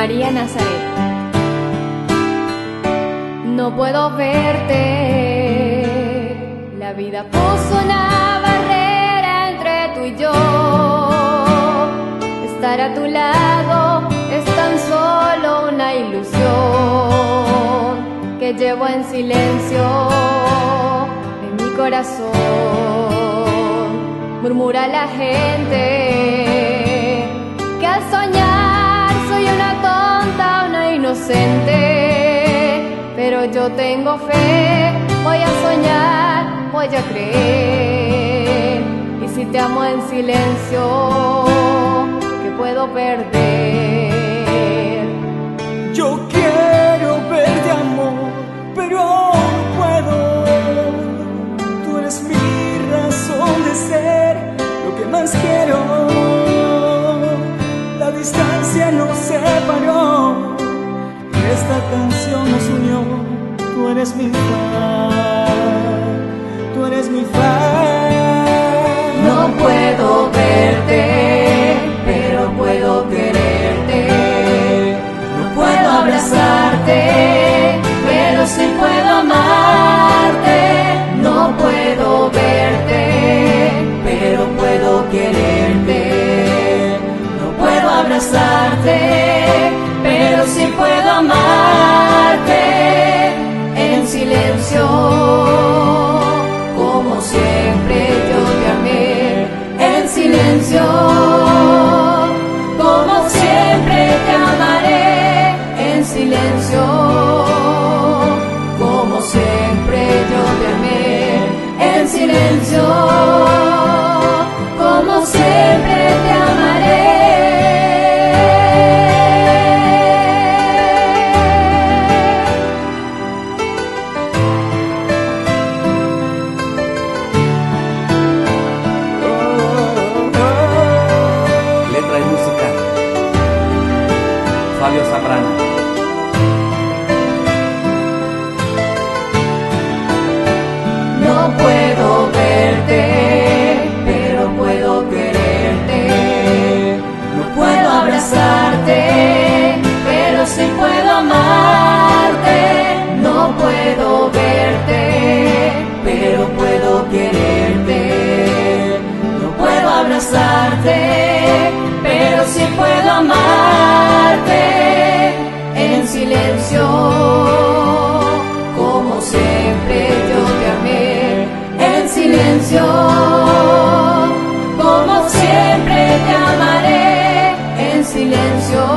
María Nazaret. No puedo verte, la vida puso una barrera entre tú y yo. Estar a tu lado es tan solo una ilusión que llevo en silencio en mi corazón. Murmura la gente que al soñar soy una tonta, una inocente, pero yo tengo fe, voy a soñar, voy a creer. Y si te amo en silencio, ¿qué puedo perder? Yo quiero verte, amor, pero no puedo. Tú eres mi razón de ser, lo que más quiero. La distancia nos separó, esta canción nos unió. Tú eres mi fan, tú eres mi fan. No puedo verte, pero puedo quererte. No puedo abrazarte, pero sí puedo amarte. No puedo verte, pero puedo quererte. No puedo abrazarte, pero sí puedo amarte. En silencio, como siempre yo te amé. En silencio, como siempre te amaré. En silencio, como siempre yo te amé. En silencio, como siempre te amaré. Fabio Zambrano. No puedo verte, pero puedo quererte. No puedo abrazarte, pero sí puedo amarte. No puedo verte, pero puedo quererte. No puedo abrazarte, pero sí puedo amarte. En silencio, como siempre yo te amé. En silencio, como siempre te amaré. En silencio,